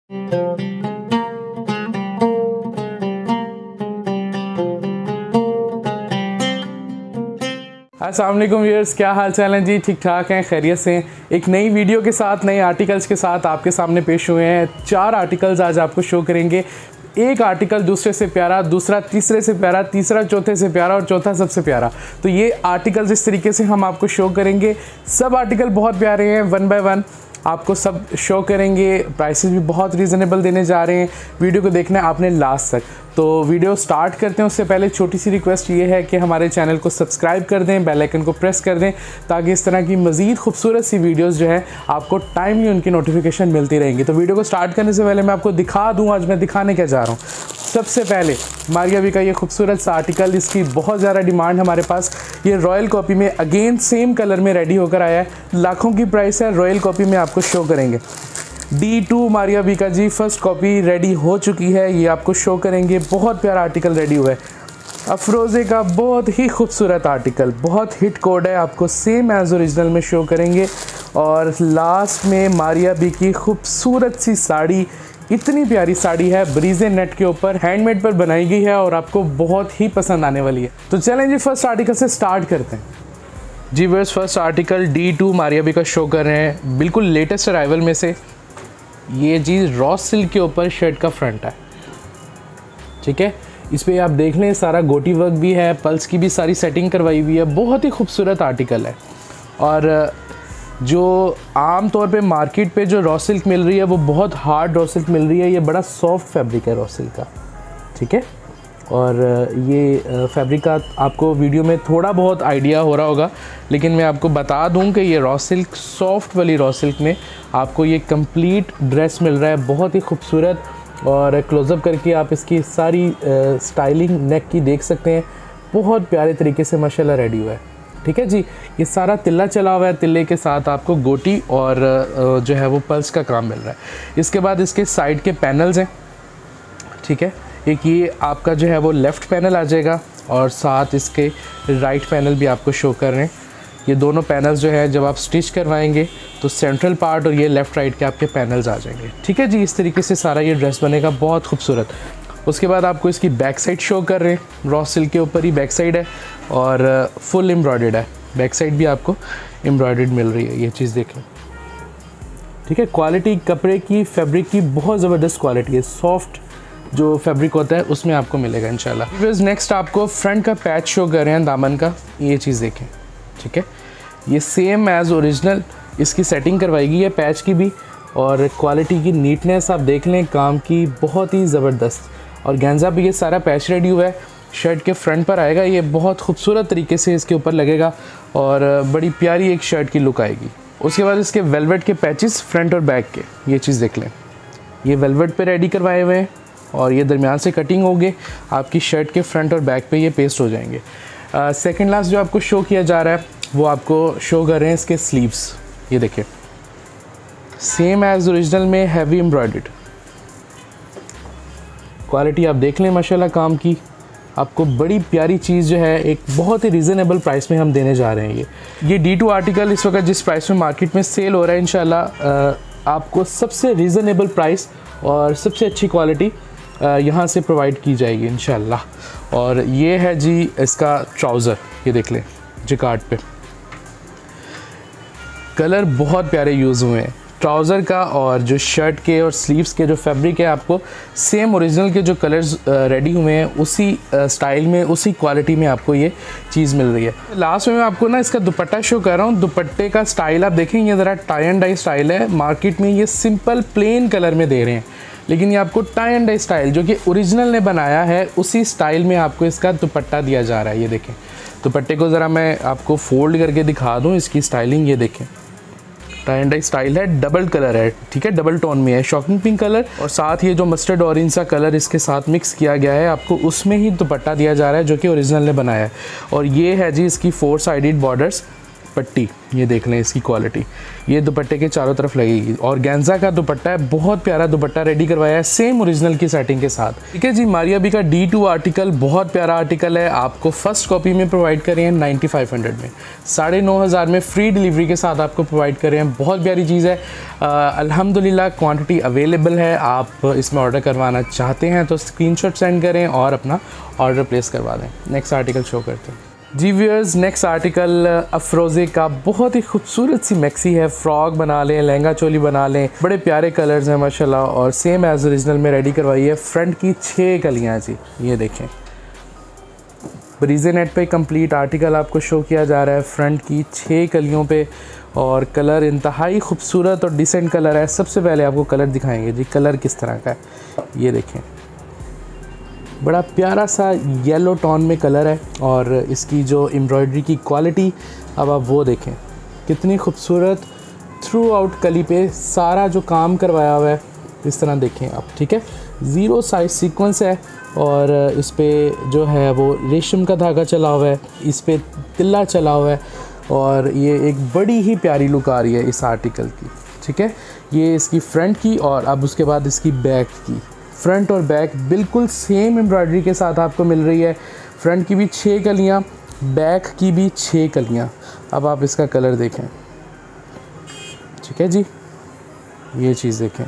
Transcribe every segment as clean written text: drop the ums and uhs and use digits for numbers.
अस्सलाम वालेकुम व्यूअर्स, क्या हाल चाल है जी? ठीक ठाक हैं, खैरियत से हैं। एक नई वीडियो के साथ, नए आर्टिकल्स के साथ आपके सामने पेश हुए हैं। 4 आर्टिकल्स आज आपको शो करेंगे। एक आर्टिकल दूसरे से प्यारा, दूसरा तीसरे से प्यारा, तीसरा चौथे से प्यारा और चौथा सबसे प्यारा। तो ये आर्टिकल्स इस तरीके से हम आपको शो करेंगे। सब आर्टिकल बहुत प्यारे हैं, 1 बाय 1 आपको सब शो करेंगे। प्राइसेस भी बहुत रीज़नेबल देने जा रहे हैं। वीडियो को देखना है आपने लास्ट तक। तो वीडियो स्टार्ट करते हैं उससे पहले छोटी सी रिक्वेस्ट ये है कि हमारे चैनल को सब्सक्राइब कर दें, बेल आइकन को प्रेस कर दें, ताकि इस तरह की मज़ीद खूबसूरत सी वीडियोस जो है आपको टाइमली उनकी नोटिफिकेशन मिलती रहेंगी। तो वीडियो को स्टार्ट करने से पहले मैं आपको दिखा दूँ आज मैं दिखाने क्या जा रहा हूँ। सबसे पहले मारिया बी का ये खूबसूरत सा आर्टिकल, इसकी बहुत ज़्यादा डिमांड हमारे पास। ये रॉयल कॉपी में अगेन सेम कलर में रेडी होकर आया है। लाखों की प्राइस है, रॉयल कॉपी में आपको शो करेंगे। D2 मारिया बी का जी फर्स्ट कॉपी रेडी हो चुकी है, ये आपको शो करेंगे। बहुत प्यारा आर्टिकल रेडी हुआ है। अफरोज़े का बहुत ही खूबसूरत आर्टिकल, बहुत हिट कोड है, आपको सेम एज ओरिजिनल में शो करेंगे। और लास्ट में मारिया बी की खूबसूरत सी साड़ी, इतनी प्यारी साड़ी है, ब्रीजे नेट के ऊपर हैंडमेड पर बनाई गई है और आपको बहुत ही पसंद आने वाली है। तो चलें जी फर्स्ट आर्टिकल से स्टार्ट करते हैं। जी बस first article D2 Maria B का शो कर रहे हैं, बिल्कुल लेटेस्ट अराइवल में से। ये चीज़ रॉ सिल्क के ऊपर शर्ट का फ्रंट है, ठीक है। इस पे आप देख लें सारा गोटी वर्क भी है, पल्स की भी सारी सेटिंग करवाई हुई है। बहुत ही खूबसूरत आर्टिकल है। और जो आम तौर पे मार्केट पे जो रॉ सिल्क मिल रही है वो बहुत हार्ड रॉ सिल्क मिल रही है। ये बड़ा सॉफ्ट फैब्रिक है रॉ सिल्क का, ठीक है। और ये फैब्रिक का आपको वीडियो में थोड़ा बहुत आइडिया हो रहा होगा, लेकिन मैं आपको बता दूं कि ये रॉ सिल्क, सॉफ्ट वाली रॉ सिल्क में आपको ये कंप्लीट ड्रेस मिल रहा है। बहुत ही खूबसूरत। और क्लोज़अप करके आप इसकी सारी स्टाइलिंग नेक की देख सकते हैं। बहुत प्यारे तरीके से माशाल्लाह रेडी हुआ है, ठीक है जी। ये सारा तिल्ला चला हुआ है, तिल्ले के साथ आपको गोटी और जो है वो पल्स का काम मिल रहा है। इसके बाद इसके साइड के पैनल्स हैं, ठीक है। एक ये आपका जो है वो लेफ़्ट पैनल आ जाएगा और साथ इसके राइट पैनल भी आपको शो कर रहे हैं। ये दोनों पैनल्स जो है जब आप स्टिच करवाएंगे तो सेंट्रल पार्ट और ये लेफ़्ट राइट के आपके पैनल्स आ जाएंगे, ठीक है जी। इस तरीके से सारा ये ड्रेस बनेगा, बहुत खूबसूरत। उसके बाद आपको इसकी बैक साइड शो कर रहे हैं। रॉ सिल्क के ऊपर ही बैक साइड है और फुल एम्ब्रॉयडर्ड है। बैक साइड भी आपको एम्ब्रॉयडर्ड मिल रही है, ये चीज़ देखें, ठीक है। क्वालिटी कपड़े की, फैब्रिक की बहुत ज़बरदस्त क्वालिटी है। सॉफ्ट जो फैब्रिक होता है उसमें आपको मिलेगा इंशाल्लाह। फिर नेक्स्ट आपको फ्रंट का पैच शो कर रहे हैं, दामन का। ये चीज़ देखें, ठीक है। ये सेम एज ओरिजिनल इसकी सेटिंग करवाई गई है, पैच की भी। और क्वालिटी की नीटनेस आप देख लें काम की, बहुत ही ज़बरदस्त। और गेंजा भी ये सारा पैच रेडी हुआ है, शर्ट के फ्रंट पर आएगा। ये बहुत खूबसूरत तरीके से इसके ऊपर लगेगा और बड़ी प्यारी एक शर्ट की लुक आएगी। उसके बाद इसके वेलवेट के पैचेस फ्रंट और बैक के, ये चीज़ देख लें। ये वेलवेट पे रेडी करवाए हुए हैं और ये दरमियान से कटिंग होगी, आपकी शर्ट के फ्रंट और बैक पे ये पेस्ट हो जाएंगे। सेकंड लास्ट जो आपको शो किया जा रहा है वो आपको शो कर रहे हैं इसके स्लीव्स। ये देखिए, सेम एज ओरिजिनल में हैवी एम्ब्रॉयडर्ड। क्वालिटी आप देख लें माशाल्लाह काम की। आपको बड़ी प्यारी चीज़ जो है एक बहुत ही रीज़नेबल प्राइस में हम देने जा रहे हैं। ये D2 आर्टिकल इस वक्त जिस प्राइस में मार्केट में सेल हो रहा है, इंशाल्लाह आपको सबसे रीज़नेबल प्राइस और सबसे अच्छी क्वालिटी यहाँ से प्रोवाइड की जाएगी इंशाल्लाह। और ये है जी इसका ट्राउज़र, ये देख लें जिकार्ड पे। कलर बहुत प्यारे यूज़ हुए हैं ट्राउज़र का, और जो शर्ट के और स्लीव्स के जो फैब्रिक है आपको सेम ओरिजिनल के जो कलर्स रेडी हुए हैं उसी स्टाइल में, उसी क्वालिटी में आपको ये चीज़ मिल रही है। लास्ट में मैं आपको ना इसका दुपट्टा शो कर रहा हूँ। दुपट्टे का स्टाइल आप देखें, ये ज़रा टाई एंड डाई स्टाइल है। मार्केट में ये सिंपल प्लेन कलर में दे रहे हैं, लेकिन ये आपको टाई एंड डाई स्टाइल जो कि ओरिजिनल ने बनाया है उसी स्टाइल में आपको इसका दुपट्टा दिया जा रहा है। ये देखें दुपट्टे को, ज़रा मैं आपको फोल्ड करके दिखा दूँ इसकी स्टाइलिंग। ये देखें टाई एंड डाई स्टाइल है, डबल कलर है, ठीक है, डबल टोन में है, शॉकिंग पिंक कलर और साथ ये जो मस्टर्ड ऑरेंज सा कलर इसके साथ मिक्स किया गया है, आपको उसमें ही दुपट्टा दिया जा रहा है जो कि ओरिजिनल ने बनाया है। और ये है जी इसकी 4 साइडेड बॉर्डर्स, पट्टी, ये देख लें इसकी क्वालिटी, ये दुपट्टे के चारों तरफ लगेगी। और गेंजा का दुपट्टा है, बहुत प्यारा दुपट्टा रेडी करवाया है सेम ओरिजिनल की सेटिंग के साथ। ठीक है जी, मारिया बी का D2 आर्टिकल बहुत प्यारा आर्टिकल है, आपको फर्स्ट कॉपी में प्रोवाइड कर रहे हैं 9500 में, 9,500 में फ्री डिलीवरी के साथ आपको प्रोवाइड कर रहे हैं। बहुत प्यारी चीज़ है, अल्हम्दुलिल्लाह क्वांटिटी अवेलेबल है। आप इसमें ऑर्डर करवाना चाहते हैं तो स्क्रीनशॉट सेंड करें और अपना ऑर्डर प्लेस करवा दें। नेक्स्ट आर्टिकल शो करते हैं जी व्यूअर्स। नेक्स्ट आर्टिकल अफरोज़े का बहुत ही खूबसूरत सी मैक्सी है, फ्रॉक बना लें, लहंगा चोली बना लें, बड़े प्यारे कलर्स हैं माशाल्लाह, और सेम एज ओरिजिनल में रेडी करवाई है। फ्रंट की 6 कलियाँ जी, ये देखें ब्रीजे नेट पे कंप्लीट आर्टिकल आपको शो किया जा रहा है, फ्रंट की 6 कलियों पे, और कलर इंतहाई खूबसूरत और डिसेंट कलर है। सबसे पहले आपको कलर दिखाएंगे जी, कलर किस तरह का है, ये देखें बड़ा प्यारा सा येलो टोन में कलर है, और इसकी जो एम्ब्रॉयडरी की क्वालिटी अब आप वो देखें कितनी खूबसूरत, थ्रू आउट कली पे सारा जो काम करवाया हुआ है इस तरह देखें आप। ठीक है, 0 साइज सीक्वेंस है, और इस पर जो है वो रेशम का धागा चला हुआ है, इस पर तिल्ला चला हुआ है, और ये एक बड़ी ही प्यारी लुक आ रही है इस आर्टिकल की। ठीक है, ये इसकी फ्रंट की, और अब उसके बाद इसकी बैक की। फ्रंट और बैक बिल्कुल सेम एम्ब्रॉयडरी के साथ आपको मिल रही है। फ्रंट की भी 6 कलियाँ, बैक की भी 6 कलियाँ। अब आप इसका कलर देखें, ठीक है जी, ये चीज़ देखें,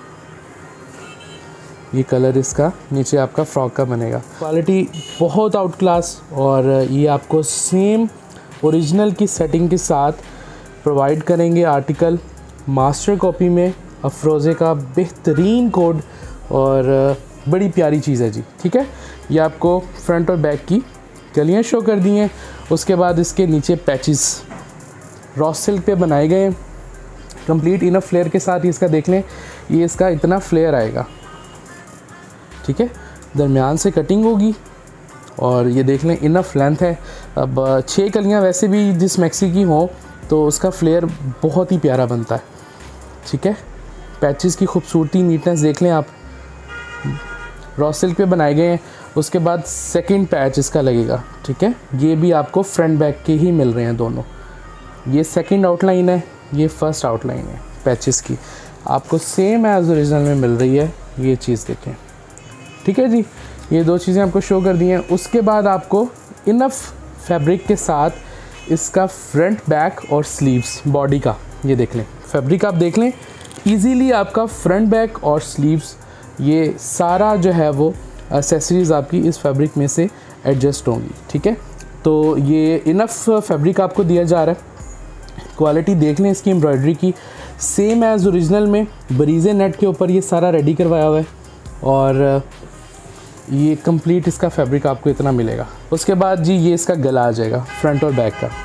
ये कलर इसका नीचे आपका फ्रॉक का बनेगा। क्वालिटी बहुत आउट क्लास, और ये आपको सेम ओरिजिनल की सेटिंग के साथ प्रोवाइड करेंगे आर्टिकल मास्टर कॉपी में। अफरोज़े का बेहतरीन कोड और बड़ी प्यारी चीज़ है जी। ठीक है, ये आपको फ्रंट और बैक की कलियाँ शो कर दी हैं। उसके बाद इसके नीचे पैचेस रॉ सिल्क पे बनाए गए हैं कंप्लीट इनफ फ्लेयर के साथ। इसका देख लें, ये इसका इतना फ्लेयर आएगा। ठीक है, दरमियान से कटिंग होगी, और ये देख लें इनफ लेंथ है। अब 6 कलियाँ वैसे भी जिस मैक्सी की हो तो उसका फ्लेयर बहुत ही प्यारा बनता है। ठीक है, पैचेस की खूबसूरती, नीटनेस देख लें आप, रॉ सिल्क पे बनाए गए हैं। उसके बाद सेकंड पैच इसका लगेगा। ठीक है, ये भी आपको फ्रंट बैक के ही मिल रहे हैं दोनों। ये सेकंड आउटलाइन है, ये फर्स्ट आउटलाइन है पैचेस की, आपको सेम एज ओरिजिनल में मिल रही है। ये चीज़ देखें। ठीक है जी, ये 2 चीज़ें आपको शो कर दी हैं। उसके बाद आपको इनफ फैब्रिक के साथ इसका फ्रंट बैक और स्लीव्स बॉडी का, ये देख लें फैब्रिक आप देख लें, ईजीली आपका फ्रंट बैक और स्लीव्स ये सारा जो है वो एक्सेसरीज़ आपकी इस फैब्रिक में से एडजस्ट होंगी। ठीक है, तो ये इनफ फैब्रिक आपको दिया जा रहा है। क्वालिटी देख लें इसकी एम्ब्रॉयडरी की, सेम एज ओरिजिनल में ब्रीजे नेट के ऊपर ये सारा रेडी करवाया हुआ है, और ये कंप्लीट इसका फैब्रिक आपको इतना मिलेगा। उसके बाद जी ये इसका गला आ जाएगा फ्रंट और बैक का।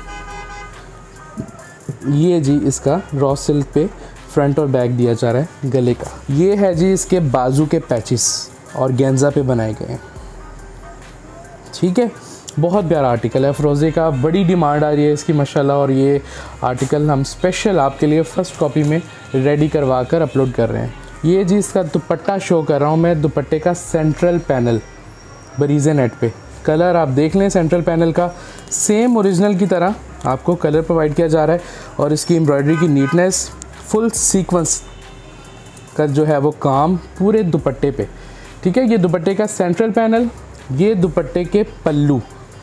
ये जी इसका रॉ सिल्क पे फ्रंट और बैक दिया जा रहा है गले का। ये है जी इसके बाजू के पैचेस और गेंजा पे बनाए गए हैं। ठीक है, बहुत प्यारा आर्टिकल है अफरोज़े का, बड़ी डिमांड आ रही है इसकी माशाल्लाह, और ये आर्टिकल हम स्पेशल आपके लिए फ़र्स्ट कॉपी में रेडी करवा कर अपलोड कर रहे हैं। ये जी इसका दुपट्टा शो कर रहा हूँ मैं, दुपट्टे का सेंट्रल पैनल ब्रीजे नेट पे, कलर आप देख लें सेंट्रल पैनल का सेम ओरिजिनल की तरह आपको कलर प्रोवाइड किया जा रहा है, और इसकी एम्ब्रॉयडरी की नीटनेस, फुल सीक्वेंस का जो है वो काम पूरे दुपट्टे पे। ठीक है, ये दुपट्टे का सेंट्रल पैनल, ये दुपट्टे के पल्लू,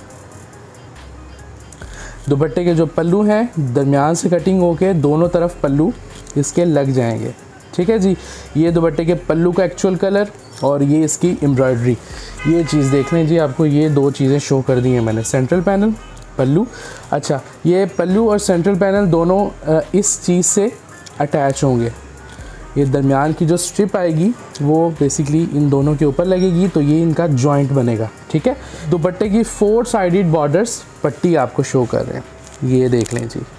दुपट्टे के जो पल्लू हैं दरमियान से कटिंग होके दोनों तरफ पल्लू इसके लग जाएंगे। ठीक है जी, ये दुपट्टे के पल्लू का एक्चुअल कलर, और ये इसकी एम्ब्रॉयडरी। ये चीज़ देख लें जी, आपको ये 2 चीज़ें शो कर दी हैं मैंने, सेंट्रल पैनल, पल्लू। अच्छा, ये पल्लू और सेंट्रल पैनल दोनों इस चीज़ से अटैच होंगे। ये दरमियान की जो स्ट्रिप आएगी वो बेसिकली इन दोनों के ऊपर लगेगी, तो ये इनका जॉइंट बनेगा। ठीक है, दुपट्टे की 4 साइडेड बॉर्डर्स पट्टी आपको शो कर रहे हैं। ये देख लें जी,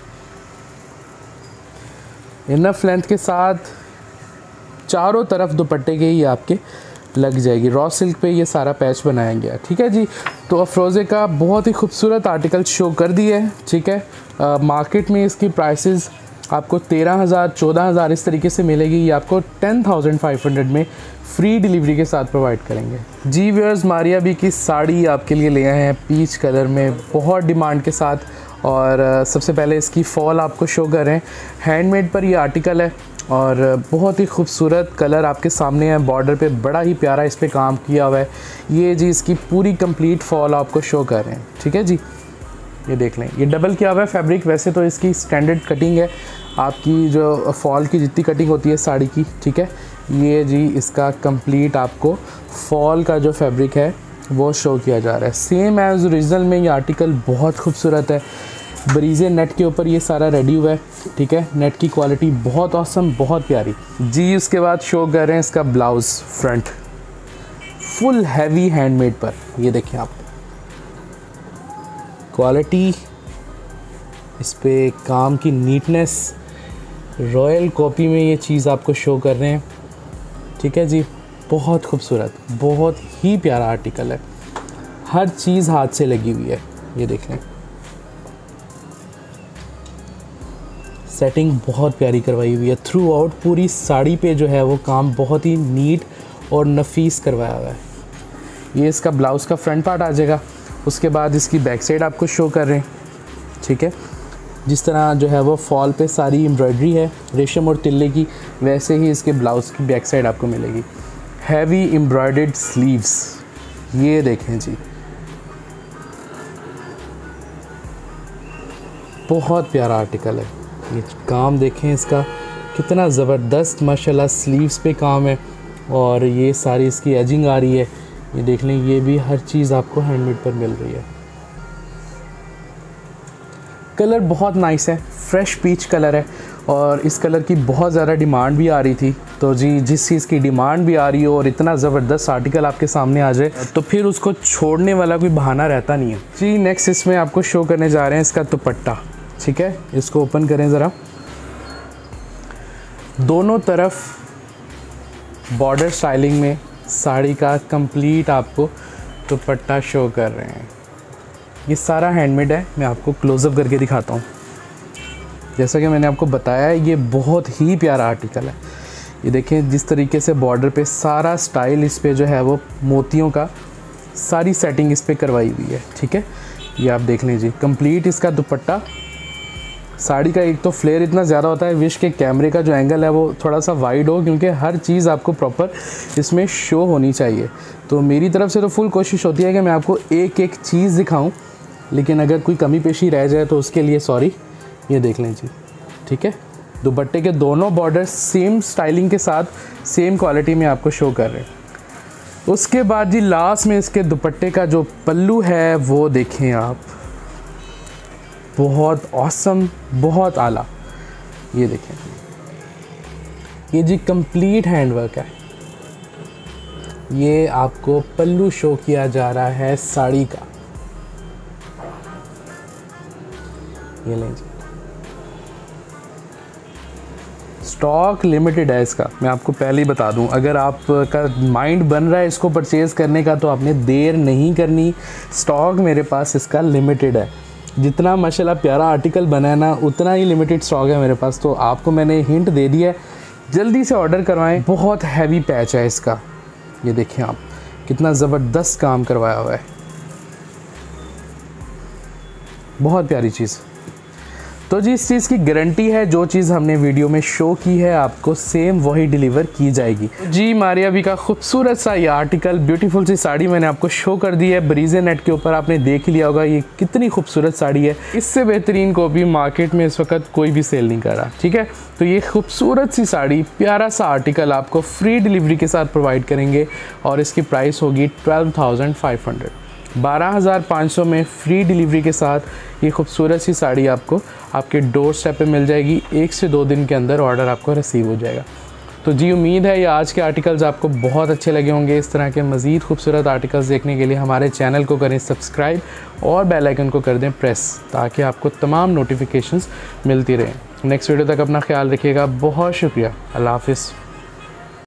इनफ लेंथ के साथ चारों तरफ दुपट्टे के ही आपके लग जाएगी। रॉ सिल्क पे ये सारा पैच बनाया गया। ठीक है जी, तो अफरोज़े का बहुत ही खूबसूरत आर्टिकल शो कर दिया है। ठीक है, मार्केट में इसकी प्राइसेस आपको 13,000 14,000 इस तरीके से मिलेगी, ये आपको 10,500 में फ्री डिलीवरी के साथ प्रोवाइड करेंगे। जी व्यूअर्स, मारिया बी की साड़ी आपके लिए ले आए हैं पीच कलर में, बहुत डिमांड के साथ, और सबसे पहले इसकी फॉल आपको शो कर रहे हैं। हैंडमेड पर ये आर्टिकल है और बहुत ही खूबसूरत कलर आपके सामने है। बॉर्डर पे बड़ा ही प्यारा इस पर काम किया हुआ है। ये जी इसकी पूरी कंप्लीट फॉल आपको शो कर रहे हैं। ठीक है जी, ये देख लें, ये डबल किया हुआ है फैब्रिक। वैसे तो इसकी स्टैंडर्ड कटिंग है, आपकी जो फॉल की जितनी कटिंग होती है साड़ी की। ठीक है, ये जी इसका कंप्लीट आपको फॉल का जो फैब्रिक है वो शो किया जा रहा है। सेम एज ओरिजिनल में ये आर्टिकल बहुत खूबसूरत है। बरीज़े नेट के ऊपर ये सारा रेडी हुआ है। ठीक है, नेट की क्वालिटी बहुत औसम, बहुत प्यारी जी। उसके बाद शो कर रहे हैं इसका blouse front, full heavy handmade पर। ये देखें आप क्वालिटी, इस पे काम की नीटनेस, रॉयल कॉपी में ये चीज़ आपको शो कर रहे हैं। ठीक है जी, बहुत खूबसूरत, बहुत ही प्यारा आर्टिकल है। हर चीज़ हाथ से लगी हुई है। ये देख लें, सेटिंग बहुत प्यारी करवाई हुई है। थ्रू आउट पूरी साड़ी पे जो है वो काम बहुत ही नीट और नफीस करवाया हुआ है। ये इसका ब्लाउज़ का फ्रंट पार्ट आ जाएगा। उसके बाद इसकी बैक साइड आपको शो कर रहे हैं। ठीक है, जिस तरह जो है वो फॉल पे सारी एम्ब्रॉयडरी है रेशम और तिल्ले की, वैसे ही इसके ब्लाउज़ की बैक साइड आपको मिलेगी। हैवी एम्ब्रॉयडर्ड स्लीव्स, ये देखें जी, बहुत प्यारा आर्टिकल है। ये काम देखें इसका कितना ज़बरदस्त माशाल्लाह स्लीव्स पे काम है और ये सारी इसकी एजिंग आ रही है। ये देख लें, ये भी हर चीज़ आपको हैंडमेड पर मिल रही है। कलर बहुत नाइस है, फ्रेश पीच कलर है और इस कलर की बहुत ज़्यादा डिमांड भी आ रही थी। तो जी जिस चीज़ की डिमांड भी आ रही हो और इतना ज़बरदस्त आर्टिकल आपके सामने आ जाए तो फिर उसको छोड़ने वाला कोई बहाना रहता नहीं है जी। नेक्स्ट इसमें आपको शो करने जा रहे हैं इसका दुपट्टा। ठीक है, इसको ओपन करें ज़रा। दोनों तरफ बॉर्डर स्टाइलिंग में साड़ी का कंप्लीट आपको दुपट्टा शो कर रहे हैं। ये सारा हैंडमेड है। मैं आपको क्लोज़अप करके दिखाता हूँ। जैसा कि मैंने आपको बताया है, ये बहुत ही प्यारा आर्टिकल है। ये देखें जिस तरीके से बॉर्डर पे सारा स्टाइल इस पे जो है वो मोतियों का सारी सेटिंग इस पे करवाई हुई है। ठीक है, ये आप देख लीजिए कंप्लीट इसका दुपट्टा। साड़ी का एक तो फ्लेयर इतना ज़्यादा होता है, विश के कैमरे का जो एंगल है वो थोड़ा सा वाइड हो, क्योंकि हर चीज़ आपको प्रॉपर इसमें शो होनी चाहिए। तो मेरी तरफ से तो फुल कोशिश होती है कि मैं आपको एक एक चीज़ दिखाऊं, लेकिन अगर कोई कमी पेशी रह जाए तो उसके लिए सॉरी। ये देख लें जी। ठीक है, दुपट्टे के दोनों बॉर्डर सेम स्टाइलिंग के साथ सेम क्वालिटी में आपको शो कर रहे हैं। उसके बाद जी लास्ट में इसके दुपट्टे का जो पल्लू है वो देखें आप, बहुत ऑसम, बहुत आला। ये देखें, ये जी कंप्लीट हैंडवर्क है। ये आपको पल्लू शो किया जा रहा है साड़ी का। ये लें जी, स्टॉक लिमिटेड है इसका। मैं आपको पहले ही बता दूं, अगर आपका माइंड बन रहा है इसको परचेज़ करने का तो आपने देर नहीं करनी। स्टॉक मेरे पास इसका लिमिटेड है। जितना माशाल्लाह प्यारा आर्टिकल बना है ना, उतना ही लिमिटेड स्टॉक है मेरे पास। तो आपको मैंने हिंट दे दिया है, जल्दी से ऑर्डर करवाएं। बहुत हैवी पैच है इसका। ये देखें आप कितना ज़बरदस्त काम करवाया हुआ है, बहुत प्यारी चीज़। तो जी इस चीज़ की गारंटी है, जो चीज़ हमने वीडियो में शो की है आपको सेम वही डिलीवर की जाएगी। जी मारिया बी का खूबसूरत सा ये आर्टिकल, ब्यूटीफुल सी साड़ी मैंने आपको शो कर दी है। बरीज़े नेट के ऊपर आपने देख लिया होगा ये कितनी खूबसूरत साड़ी है। इससे बेहतरीन को भी मार्केट में इस वक्त कोई भी सेल नहीं कर रहा। ठीक है, तो ये खूबसूरत सी साड़ी, प्यारा सा आर्टिकल आपको फ्री डिलीवरी के साथ प्रोवाइड करेंगे और इसकी प्राइस होगी 12,500, 12,500 में फ्री डिलीवरी के साथ ये खूबसूरत सी साड़ी आपको आपके डोर स्टेप पे मिल जाएगी। 1 से 2 दिन के अंदर ऑर्डर आपको रिसीव हो जाएगा। तो जी उम्मीद है ये आज के आर्टिकल्स आपको बहुत अच्छे लगे होंगे। इस तरह के मज़ीद खूबसूरत आर्टिकल्स देखने के लिए हमारे चैनल को करें सब्सक्राइब और बेल आइकन को कर दें प्रेस, ताकि आपको तमाम नोटिफिकेशंस मिलती रहें। नेक्स्ट वीडियो तक अपना ख्याल रखिएगा। बहुत शुक्रिया। अल्लाह हाफ़िज़।